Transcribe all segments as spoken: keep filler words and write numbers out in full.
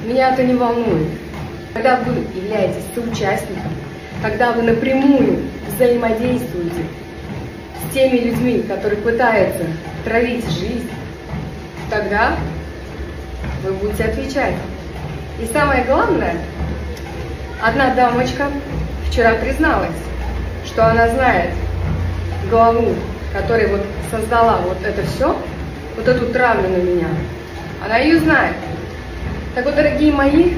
меня это не волнует. Когда вы являетесь соучастником, когда вы напрямую взаимодействуете с теми людьми, которые пытаются травить жизнь, тогда вы будете отвечать. И самое главное, одна дамочка вчера призналась, что она знает главу, которая вот создала вот это все, вот эту травлю на меня. Она ее знает. Так вот, дорогие мои,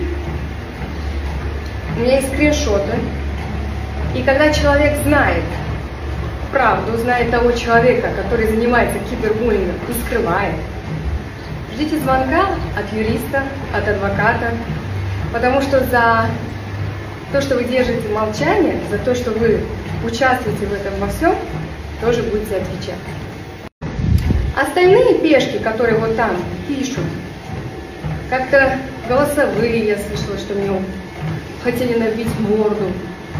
у меня есть скриншоты. И когда человек знает правду, знает того человека, который занимается кибербуллингом и скрывает, ждите звонка от юриста, от адвоката, потому что за то, что вы держите молчание, за то, что вы участвуете в этом во всем, тоже будете отвечать. Остальные пешки, которые вот там пишут, как-то голосовые, я слышала, что мне хотели набить морду,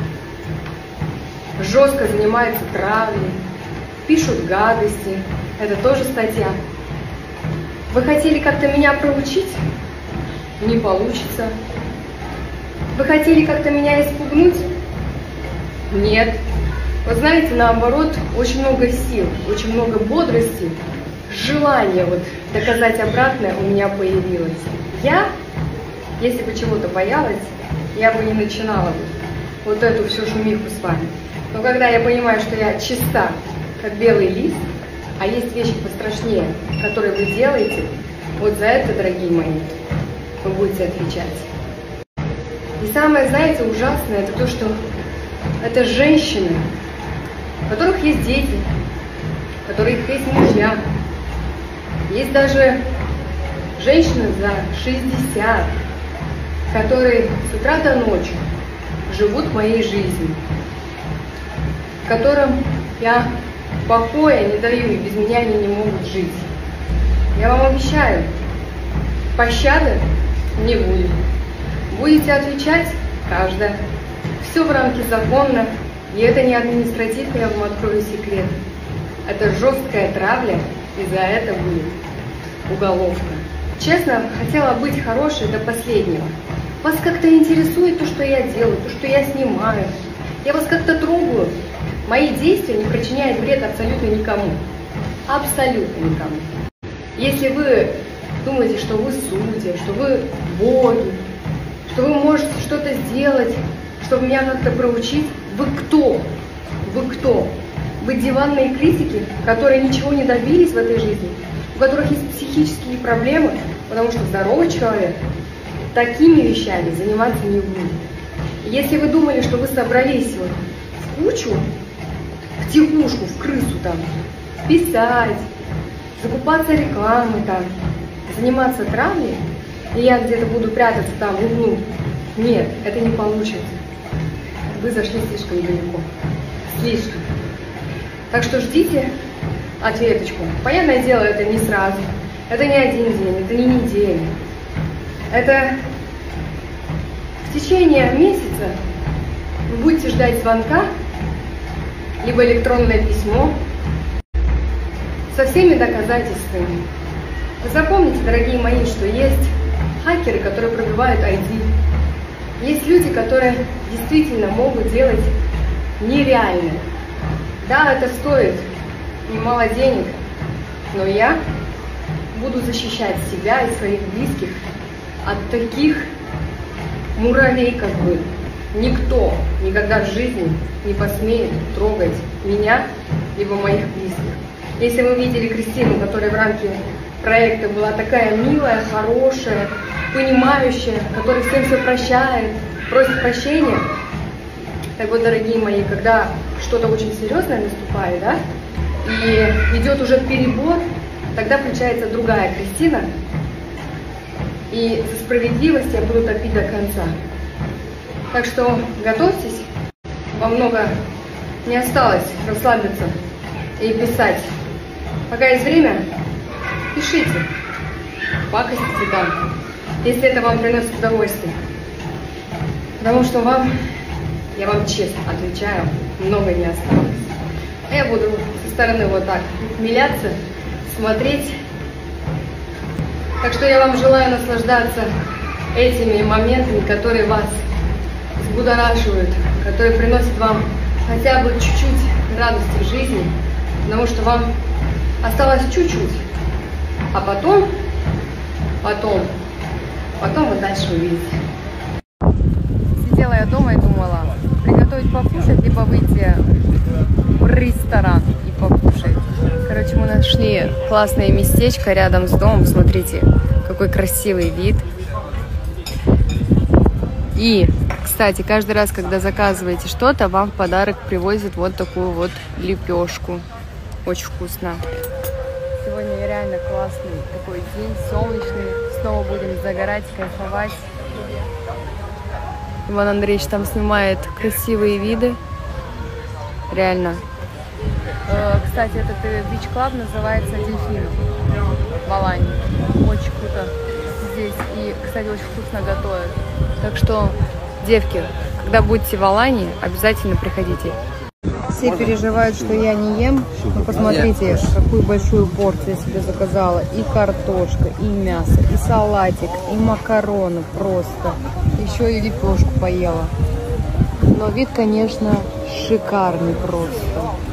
жестко занимаются травлей, пишут гадости, это тоже статья. Вы хотели как-то меня проучить? Не получится. Вы хотели как-то меня испугнуть? Нет. Вы знаете, наоборот, очень много сил, очень много бодрости, желания вот доказать обратное у меня появилось. Я, если бы чего-то боялась, я бы не начинала бы вот эту всю шумиху с вами. Но когда я понимаю, что я чиста, как белый лист, а есть вещи пострашнее, которые вы делаете, вот за это, дорогие мои, вы будете отвечать. И самое, знаете, ужасное, это то, что это женщины, у которых есть дети, у которых есть мужья. Есть даже женщины за шестьдесят, которые с утра до ночи живут моей жизнью, которым я покоя не даю, и без меня они не могут жить. Я вам обещаю, пощады не будет. Будете отвечать каждая. Все в рамке закона, и это не административно, я вам открою секрет. Это жесткая травля, и за это будет уголовка. Честно, хотела быть хорошей до последнего. Вас как-то интересует то, что я делаю, то, что я снимаю. Я вас как-то трогаю. Мои действия не причиняют вред абсолютно никому. Абсолютно никому. Если вы думаете, что вы судья, что вы боги, что вы можете что-то сделать, чтобы меня как-то проучить, вы кто? Вы кто? Вы диванные критики, которые ничего не добились в этой жизни, у которых есть психические проблемы, потому что здоровый человек такими вещами заниматься не будет. Если вы думали, что вы собрались вот в кучу, в тихушку, в крысу там, писать, закупаться рекламой там, заниматься травлей, и я где-то буду прятаться там в углу, нет, это не получится. Вы зашли слишком далеко. Слишком. Так что ждите ответочку. Понятное дело, это не сразу. Это не один день, это не неделя. Это в течение месяца вы будете ждать звонка, либо электронное письмо со всеми доказательствами. Вы запомните, дорогие мои, что есть хакеры, которые пробивают ай ди. Есть люди, которые действительно могут делать нереальное. Да, это стоит немало денег, но я буду защищать себя и своих близких от таких муравей, как вы. Никто никогда в жизни не посмеет трогать меня либо моих близких. Если вы видели Кристину, которая в рамке проекта была такая милая, хорошая, понимающая, которая всем все прощает, просит прощения. Так вот, дорогие мои, когда что-то очень серьезное наступает, да, и идет уже перебор, тогда включается другая Кристина, и за справедливость я буду топить до конца. Так что готовьтесь, вам много не осталось расслабиться и писать. Пока есть время, пишите, пакостите там, если это вам приносит удовольствие. Потому что вам, я вам честно отвечаю, много не осталось. А я буду со стороны вот так ухмыляться, смотреть. Так что я вам желаю наслаждаться этими моментами, которые вас взбудораживают, которые приносят вам хотя бы чуть-чуть радости в жизни, потому что вам осталось чуть-чуть, а потом, потом, потом вы дальше увидите. Сидела я дома и думала, приготовить покушать, либо выйти в ресторан и покушать. Короче, мы нашли классное местечко рядом с домом. Смотрите, какой красивый вид. И, кстати, каждый раз, когда заказываете что-то, вам в подарок привозят вот такую вот лепешку. Очень вкусно. Сегодня реально классный такой день, солнечный. Снова будем загорать, кайфовать. Иван Андреевич там снимает красивые виды. Реально. Кстати, этот бич-клаб называется Дельфин в Алании. Очень круто здесь. И, кстати, очень вкусно готовят. Так что, девки, когда будете в Алании, обязательно приходите. Все переживают, что я не ем. Но посмотрите, какую большую порцию я себе заказала. И картошка, и мясо, и салатик, и макароны просто. Еще и лепешку поела. Но вид, конечно, шикарный просто.